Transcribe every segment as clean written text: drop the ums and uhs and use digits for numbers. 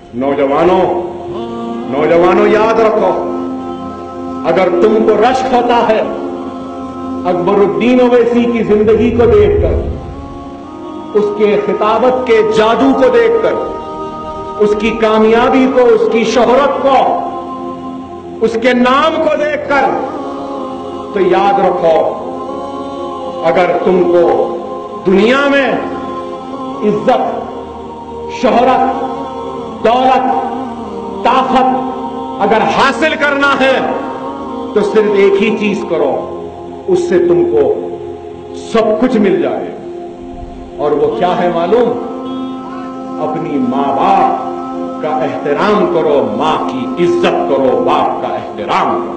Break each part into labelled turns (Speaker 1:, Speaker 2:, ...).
Speaker 1: नौजवानों याद रखो, अगर तुमको रश्क होता है अकबरुद्दीन ओवैसी की जिंदगी को देखकर, उसके खिताबत के जादू को देखकर, उसकी कामयाबी को, उसकी शोहरत को, उसके नाम को देखकर, तो याद रखो, अगर तुमको दुनिया में इज्जत, शोहरत, दौलत, ताकत अगर हासिल करना है तो सिर्फ एक ही चीज करो, उससे तुमको सब कुछ मिल जाए। और वो क्या है मालूम? अपनी माँ बाप का एहतराम करो, माँ की इज्जत करो, बाप का एहतराम करो।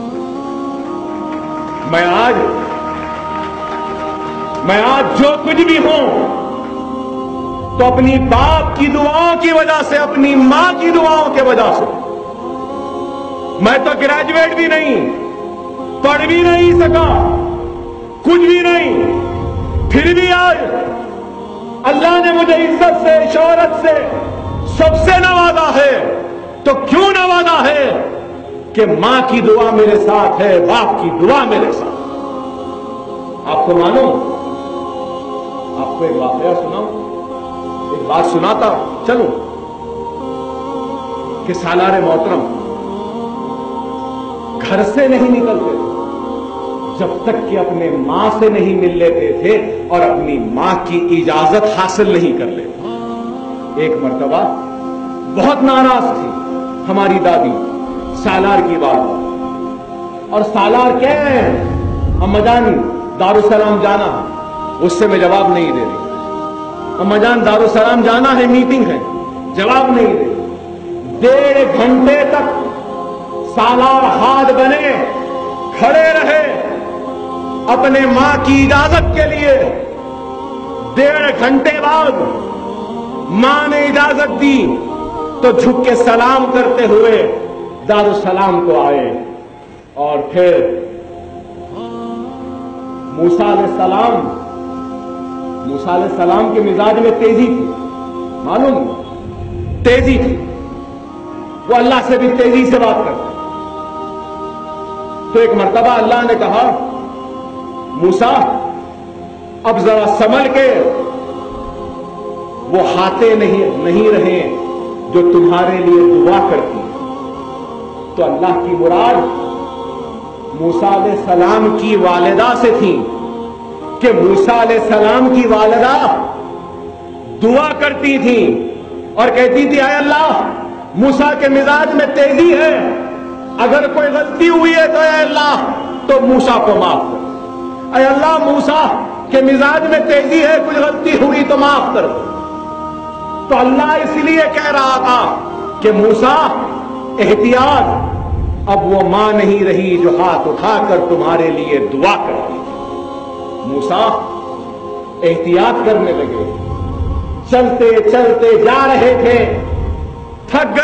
Speaker 1: मैं आज जो कुछ भी हूं तो अपनी बाप की दुआओं की वजह से, अपनी मां की दुआओं की वजह से। मैं तो ग्रेजुएट भी नहीं, पढ़ भी नहीं सका, कुछ भी नहीं, फिर भी आज अल्लाह ने मुझे इज्जत से, शोहरत से, सबसे नवाजा है। तो क्यों नवाजा है? कि मां की दुआ मेरे साथ है, बाप की दुआ मेरे साथ। आपको मालूम, आपको एक वाकया सुनाऊं, एक बात सुनाता चलो कि सालारे मोहतरम घर से नहीं निकलते जब तक कि अपने मां से नहीं मिल लेते थे और अपनी मां की इजाजत हासिल नहीं कर लेते। एक मर्तबा बहुत नाराज थी हमारी दादी सालार की बात, और सालार क्या है, अम्मा जान दारुसलाम जाना, उससे मैं जवाब नहीं दे रही। अम्मा जान दारुसलाम जाना है, मीटिंग है, जवाब नहीं दे। 1.5 घंटे तक सालार हाथ बने खड़े रहे अपने मां की इजाजत के लिए। 1.5 घंटे बाद मां ने इजाजत दी तो झुक के सलाम करते हुए दारुसलाम को आए। और फिर मूसा अलैहिस्सलाम के मिजाज में तेजी थी, मालूम, तेजी थी, वो अल्लाह से भी तेजी से बात करते। तो एक मर्तबा अल्लाह ने कहा, मूसा अब जरा संभल के, वो हाथे नहीं रहे जो तुम्हारे लिए दुआ करती। तो अल्लाह की मुराद मूसा अलैहिस्सलाम की वालिदा से थी कि मूसा अलैहिस्सलाम की वालिदा दुआ करती थी और कहती थी, आय अल्लाह मूसा के मिजाज में तेजी है, अगर कोई गलती हुई है तो आय अल्लाह तो मूसा को माफ कर। आय अल्लाह मूसा के मिजाज में तेजी है, कोई गलती हुई तो माफ कर। तो अल्लाह इसलिए कह रहा था कि मूसा एहतियात, अब वो मां नहीं रही जो हाथ उठाकर तुम्हारे लिए दुआ करती थी। मूसा एहतियात करने लगे, चलते चलते जा रहे थे, थक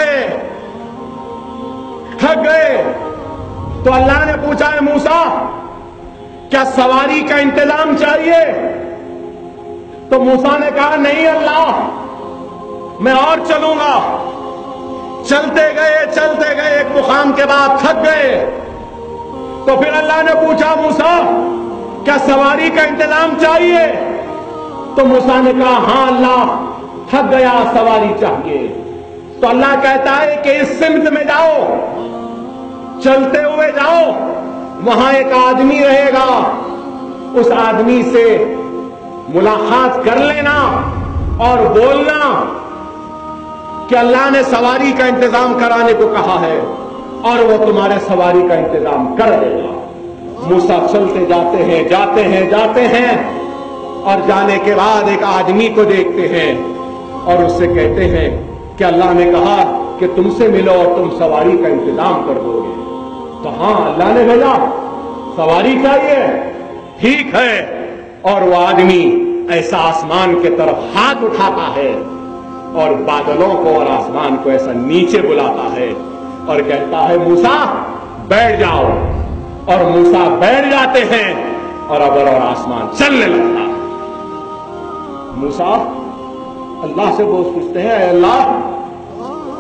Speaker 1: गए। तो अल्लाह ने पूछा, है मूसा क्या सवारी का इंतजाम चाहिए? तो मूसा ने कहा, नहीं अल्लाह, मैं और चलूंगा। चलते गए एक मुकाम के बाद थक गए। तो फिर अल्लाह ने पूछा, मूसा क्या सवारी का इंतजाम चाहिए? तो मूसा ने कहा, हां अल्लाह, थक गया, सवारी चाहिए। तो अल्लाह कहता है कि इस सिमत में जाओ, चलते हुए जाओ, वहां एक आदमी रहेगा, उस आदमी से मुलाकात कर लेना और बोलना कि अल्लाह ने सवारी का इंतजाम कराने को कहा है और वो तुम्हारे सवारी का इंतजाम कर देगा। मूसा चलते जाते हैं और जाने के बाद एक आदमी को देखते हैं और उससे कहते हैं कि अल्लाह ने कहा कि तुमसे मिलो और तुम सवारी का इंतजाम कर दोगे। तो हाँ, अल्लाह ने भेजा, सवारी चाहिए, ठीक है। और वो आदमी ऐसा आसमान की तरफ हाथ उठाता है और बादलों को और आसमान को ऐसा नीचे बुलाता है और कहता है, मूसा बैठ जाओ। और मूसा बैठ जाते हैं और अबर और आसमान चलने लगता है। मूसा अल्लाह से पूछते हैं,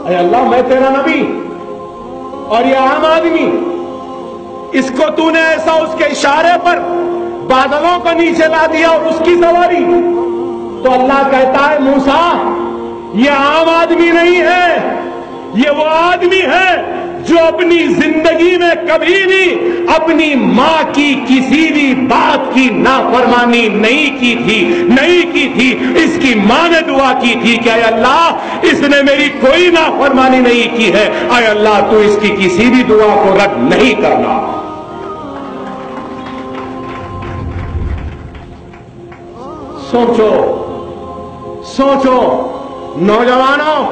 Speaker 1: اے اللہ میں تیرا نبی اور یہ عام آدمی، اس کو تو نے ایسا اس کے اشارے پر بادلوں کو نیچے لا دیا اور اس کی سواری. تو اللہ کہتا ہے موسیٰ یہ عام آدمی نہیں ہے، یہ وہ آدمی ہے جو اپنی زندگی میں کبھی بھی اپنی ماں کی کسی بھی بات کی نافرمانی نہیں کی تھی. اس کی ماں نے دعا کی تھی کہ اے اللہ اس نے میری کوئی نافرمانی نہیں کی ہے، اے اللہ تو اس کی کسی بھی دعا کو رد نہیں کرنا. سوچو نوجوانوں،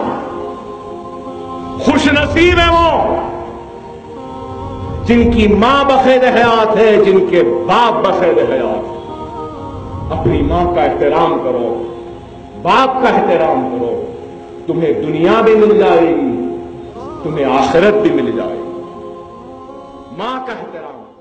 Speaker 1: خوش نصیب ہیں وہ جن کی ماں بخیر حیات ہے، جن کے باپ بخیر حیات ہے. اپنی ماں کا احترام کرو، باپ کا احترام کرو، تمہیں دنیا بھی مل جائے گی، تمہیں آخرت بھی مل جائے گی. ماں کا احترام